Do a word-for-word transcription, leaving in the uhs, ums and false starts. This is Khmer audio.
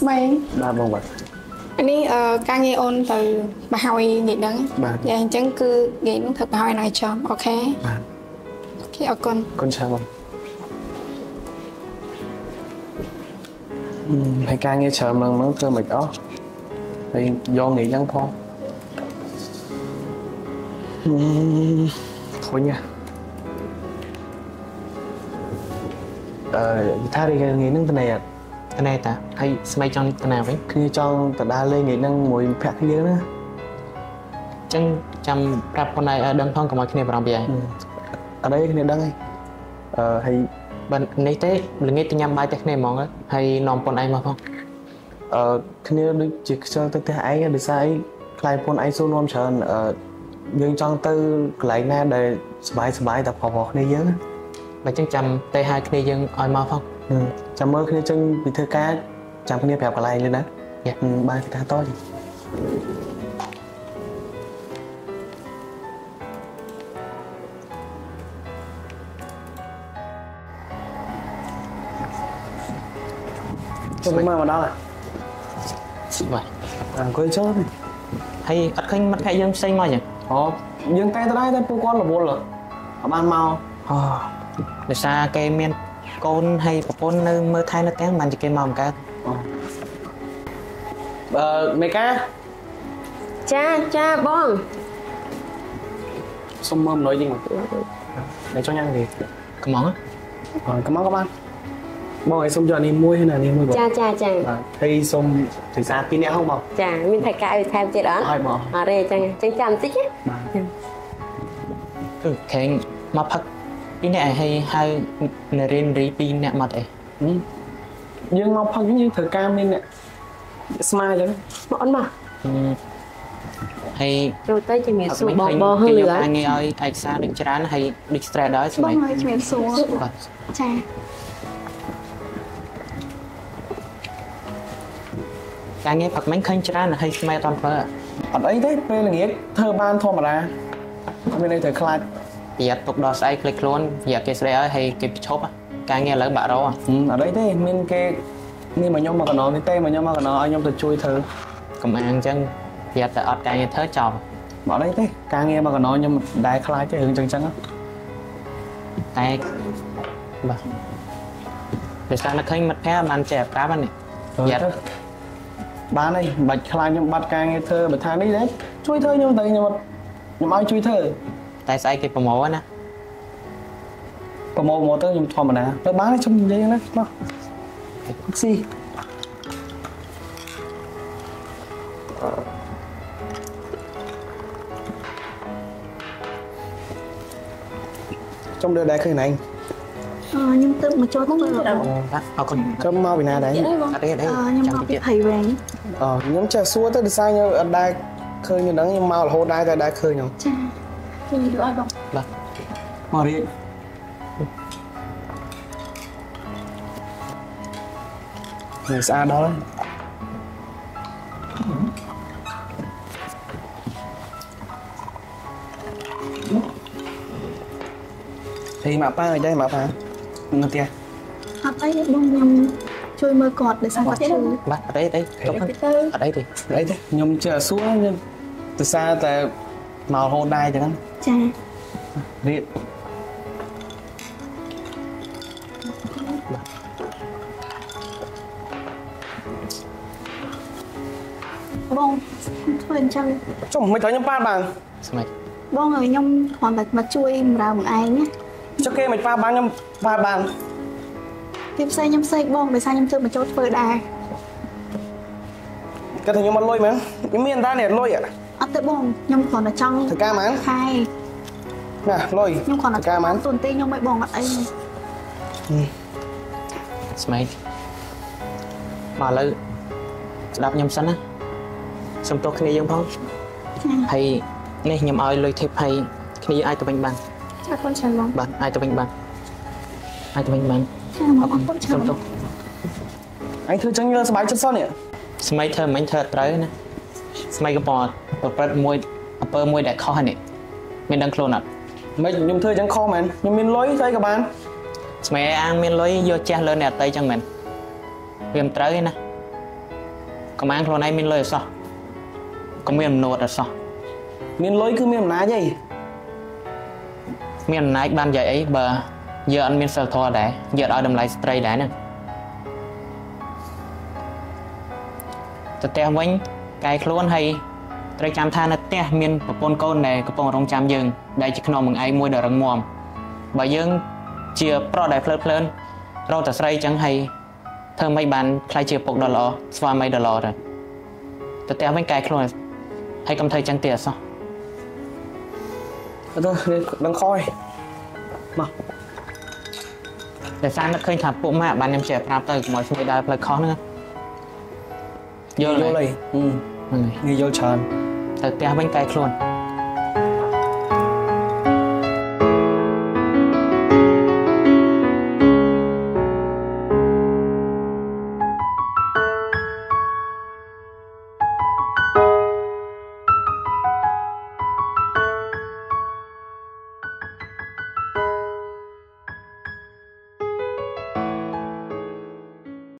ស្បែងបាទបងបាទនេះការងារអូនទៅបោះឲ្យនិយាយដឹងយ៉ាងអញ្ចឹងគឺនិយាយនោះធ្វើបោះឲ្យណៃចំអូខេបាទអូខេអរគុណគុណច្រើនបងហើយការងារច្រើនឡើងហ្នឹងធ្វើមិនអស់ហើយយកនិយាយយ៉ាងផងធុញណាអឺថារីងារហ្នឹងទៅណែទៅណែតាហើយស្បែកចង់ទៅណាវិញគ្នាចង់ទៅដើរលេងថ្ងៃហ្នឹងមួយភ័ក្រគ្នាណាអញ្ចឹងចាំប្រាប់ខ្លួនឯងឲ្យដឹងផងកុំឲ្យគ្នាបារម្ភពីឯងអត់អីគ្នាដឹងហើយអឺហើយបាននេះទេល្ងាចទៅញ៉ាំបាយតែគ្នាហ្មងហើយនាំប៉ុនឯងមកផងអឺគ្នាដូចជាខ្ជិលទៅផ្ទះឯងដោយសារអីខ្លាយប៉ុនឯងសួរនាំច្រើនអឺយើងចង់ទៅកន្លែងណាដែលសบายសบายតែប្រុសៗគ្នាយើងបើចឹងចាំទៅហៅគ្នាយើងឲ្យមកផងចាំមើលគ្នាចឹងពីធ្វើការចាំគ្នាប្រាប់កន្លែងលេងណាបានគេថាតចចូលមកមកដល់ហើយបាទអង្គុយចូលហើយអត់ឃើញមិត្តភក្តិយើងផ្សេងមកចឹងអូយើងតែទៅដែរតែពួកគាត់រវល់អត់បានមកអូដោយសារគេមានកូនហើយប្រពន្ធនៅមើលថែនៅទាំងបានជាគេមកបង្កើតអឺមេកាចាចាបងសុំមើលម្លុយវិញមកតែចង់ញ៉ាំទេកំងអឺកំងក៏បានបងឲ្យសុំយកនេះមួយណានេះមួយបងចាចាចាបាទហើយសុំសិក្សាពីរនាក់ហ៎បងចាមានថៃកាយថែមទៀតអត់ហើយបងអរេចឹងចឹងចាំតិចណាបាទគឺខេងមកផឹកពីរនាក់ឲ្យហៅនារីនារីពីរនាក់មកអីយើងមកផឹកយើងត្រូវការមានអ្នកស្មារតីមកអត់មកហើយចូលទៅជំរាបសួរបងបងហើយលឿនអញឲ្យឯកសារដូចច្រើនហើយដូច stress ដែរស្មីបងឲ្យជំរាបសួរចាការងារផឹកមិញឃើញច្រើនហើយស្មែអត់ធ្វើអត់អីទេពេលល្ងាចធ្វើបានធម្មតាអត់មានអីត្រូវខ្លាចប្រយ័ត្នទុកដល់ស្អែកភ្លេចខ្លួនវាគេស្ដីឲ្យហើយគេឈប់ការងារឥឡូវបាក់រោអត់អីទេមានគេនេះមកខ្ញុំមកកណោនេះទេមកខ្ញុំមកកណោឲ្យខ្ញុំទៅជួយធ្វើកំអាងអញ្ចឹងប្រយ័ត្នតែអត់ការងារធ្វើចប់អត់អីទេការងារមកកណោខ្ញុំដែរខ្លាចទេរឿងអញ្ចឹងអញ្ចឹងតែបាទពេលស្អាតឃើញមិត្តភក្តិបានចេះប្រាប់ហ្នឹងប្រយ័ត្នបានហើយមិនបាច់ខ្លាចខ្ញុំបាត់ការងារធ្វើបើថានេះទេជួយធ្វើខ្ញុំទៅខ្ញុំខ្ញុំឲ្យជួយធ្វើតែស្អែកគេប្រម៉ូណាប្រម៉ូមកទៅខ្ញុំធម្មតាទៅបានខ្ញុំនិយាយណាមកស៊ីចំđưa đây khơi này nhưng tự mà cho tôi ờ còn trong mau vì nào đấy ở đây ở đây nhưng mà bị thầy về ờ nhóm trà xua tới sao như ở đây khơi như đó nhưng mau là hô đai ra đây khơi nhau thì được ai bọc là mà đi người xa đó thì mà ba ở đây mà ba ngân tiền học ấy bông nhom chui mơ cọt để sang bắt chứ bắt ở đây đây ở đây thì ở đây thế nhom chờ xuống từ xa tại màu hôn đai chẳng cha đi bông thuyền chân chồng mấy thấy nhom ba bằng sao mày bông rồi nhom hoàn bạch mà chui ra một ai nhé cho kê mày ba bán nhom ba bàn tiếp xe nhom xe bông để sao nhom chơi mà chốt phơi đài cái thằng nhom ăn lôi mà cái miền ta này lôi ạ ở tới bông nhom còn ở trong thực ca mán hai nè lôi nhom còn ở ca mán tuần tây nhom mới bông ở đây smile mà lư đạp nhom xanh á xong tôi khi dương phong hay này nhom ơi lôi thiệp hay khi ai tụi mình bằng chắc con chào bông bạn ai tụi mình bằng ai tụi mình bằng xong tôi anh thưa chẳng nhớ bái chất son nhỉ smile thơ mình thơ tới nè smile cái bò bật môi upper môi đại kho này mình đang clone ạ mình nhung thưa chẳng kho mình nhưng mình lối thấy các bạn smile ăn mình lối vô cha lên nè tay chẳng mình viêm tới nè កំអាងខ្លួនឯងមានលុយអត់សោះក៏មានអំណួតអត់សោះមានលុយគឺមានអំណាចអីមានអំណាចបាននិយាយអីបើយើងអត់មានសិលធម៌ដែរយើងអត់ឲ្យតម្លៃស្ត្រីដែរហ្នឹងទៅផ្ទះវិញកាយខ្លួនហើយត្រូវចាំថានៅផ្ទះមានប្រពន្ធកូនដែលកំពុងរងចាំយើងដែលជាខ្នងមួយឯងមួយដ៏រឹងមាំបើយើងជាប្រុសដែលភ្លើតភ្លើនរកតែស្រីចឹងហើយធ្វើមិនបានខ្លាយជាពុកដ៏ល្អស្វាមីដ៏ល្អទៅទៅផ្ទះវិញកាយខ្លួនហើយកុំធ្វើចឹងទៀតអត់សោះអត់ទៅដឹងខយមកតែសារនឹកឃើញថាពួកម៉ាក់បានខ្ញុំចេះប្រាប់ទៅកុំឲ្យស្មីដើរផ្លូវខុសហ្នឹងយល់យល់អីហ្នឹងហើយយល់ច្រើនទៅផ្ទះវិញកាយខ្លួន